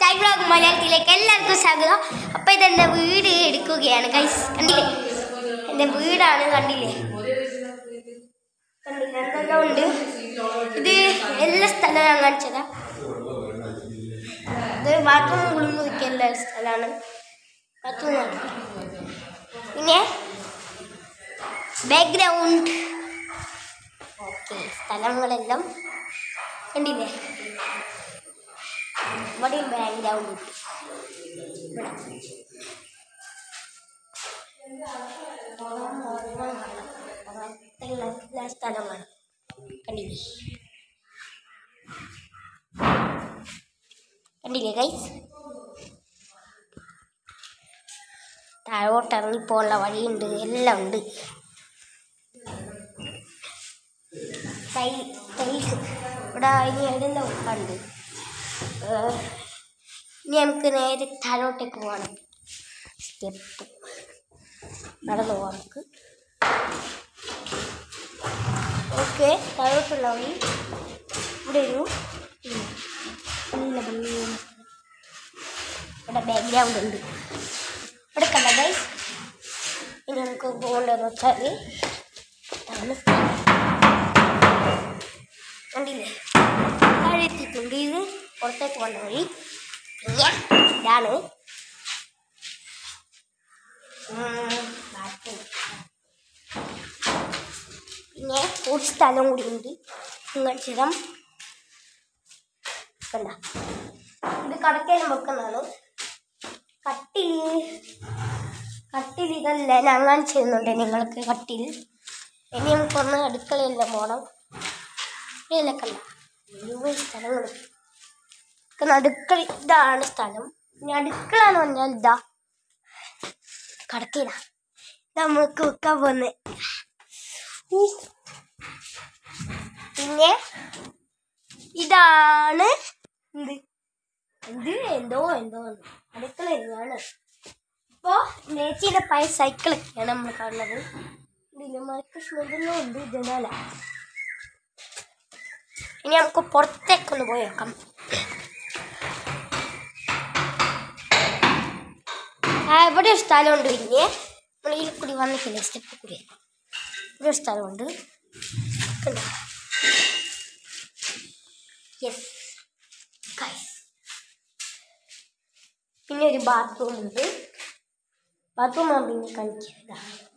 Sky vlog മലയാളത്തിലേക്ക് എല്ലാവർക്കും സ്വാഗതം. അപ്പോൾ ഇതെൻ്റെ വീട് എടുക്കുകയാണ് ഗൈസ്. കണ്ടില്ലേ, എൻ്റെ വീടാണ്. കണ്ടില്ലേ എന്തെല്ലാം ഉണ്ട്. ഇത് എല്ലാ സ്ഥലവും ഞാൻ കാണിച്ചതാ. ഇത് ബാത്റൂം കുളിമുറിക്കുള്ള സ്ഥലമാണ്. ബാത്റൂം പിന്നെ ബാക്ക്ഗ്രൗണ്ട്. ഓക്കെ, സ്ഥലങ്ങളെല്ലാം കണ്ടില്ലേ. ഇവിടെയും ബാക്ക്ഗ്രൗണ്ട് എല്ലാ സ്ഥലമാണ്. കണ്ടില്ലേ ഗൈസ്. താഴോട്ട് ഇറങ്ങിപ്പോകാനുള്ള വഴിയുണ്ട്, എല്ലാം ഉണ്ട്. ടൈൽസ് ഇവിടെ ഇനി എല്ലാം ഉണ്ട്. ഇനി നമുക്ക് നേരെ താഴോട്ടേക്ക് പോകണം. സ്റ്റെപ്പ് നടന്നു പോകാം നമുക്ക്. ഓക്കെ, താഴോട്ടുള്ള വഴി ഇവിടെ ഒരു ഇവിടെ ബാക്ക്ഗ്രൗണ്ട് ഉണ്ട്. ഇവിടെ കണ്ട ഗൈസ്. ഇനി നമുക്ക് പോകേണ്ടതെന്ന് വെച്ചാൽ കണ്ടില്ലേ താഴെ എത്തിയിട്ടുണ്ട്. ഇത് പുറത്തേക്ക് പോകേണ്ട വഴി ഇതാണ്. പിന്നെ ഒരു സ്ഥലം കൂടി ഉണ്ട്. ചിരം കണ്ട, ഇത് കടക്കേലും വെക്കുന്നതാണ്. കട്ടിൽ ഇതല്ല ഞാൻ കാണിച്ചു തരുന്നുണ്ട് നിങ്ങൾക്ക്. കട്ടിൽ ഇനി നമുക്കൊന്ന് അടുക്കളയെല്ലാം പോകണം. ഇല്ല കണ്ട സ്ഥലങ്ങൾ അടുക്കള. ഇതാണ് സ്ഥലം. ഇനി അടുക്കള എന്ന് പറഞ്ഞാൽ ഇതാ കടക്കില നമുക്ക് വെക്കാൻ പോകുന്നത്. പിന്നെ ഇതാണ് എന്തോ അടുക്കള തന്നെയാണ്. ഇപ്പോൾ നേച്ചിയുടെ പഴയ സൈക്കിളൊക്കെയാണ് നമ്മൾ കാണുന്നത്. ഇതിന് മരക്കഷ്ണെല്ലാം ഉണ്ട്. ജനാല. ഇനി നമുക്ക് പുറത്തേക്കൊന്ന് പോയി നോക്കാം. ഇവിടെ ഒരു സ്ഥലമുണ്ട്. പിന്നെ നമ്മൾ ഇതിൽ കൂടി വന്നിട്ടില്ലേ, സ്റ്റെപ്പ് കൂടി ഇവിടെ ഒരു സ്ഥലമുണ്ട്. Yes guys. പിന്നെ ഒരു ബാത്റൂം ഉണ്ട്. ബാത്റൂം പിന്നെ കളിക്കുക.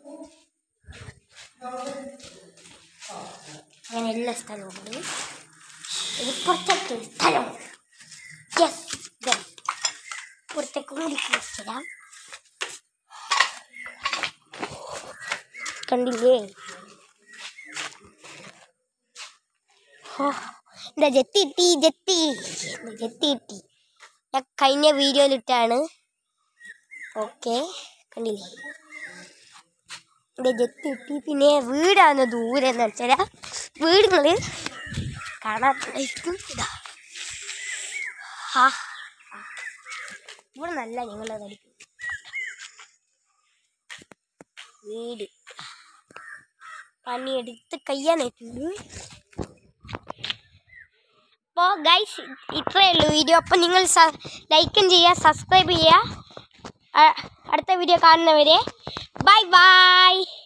അങ്ങനെ എല്ലാ സ്ഥലവും ഉണ്ട്. ഇത് പുറത്തേക്ക് സ്ഥലമുണ്ട്. യെസ് ഗൈസ്, പുറത്തേക്ക് കൂടി തരാം. കണ്ടില്ലേ എന്താ ജെത്തി കിട്ടി. ഞാൻ കഴിഞ്ഞ വീഡിയോയിലിട്ടാണ്. ഓക്കെ, കണ്ടില്ലേ എൻ്റെ ജെത്തി കിട്ടി. പിന്നെ വീടാണ് ദൂരെ എന്ന് വെച്ചാൽ വീടുകൾ കാണാത്തായിരിക്കും. ഇതാ ഇവിടെ നല്ല നിങ്ങളെ കളിക്കും വീട്. പണിയെടുത്ത് കഴിയാനായിട്ടുണ്ട്. അപ്പോൾ ഗൈസ് ഇത്രയേ ഉള്ളൂ വീഡിയോ. അപ്പോൾ നിങ്ങൾ ലൈക്കും ചെയ്യുക, സബ്സ്ക്രൈബ് ചെയ്യുക. അടുത്ത വീഡിയോ കാണുന്നവരെ ബൈ ബൈ.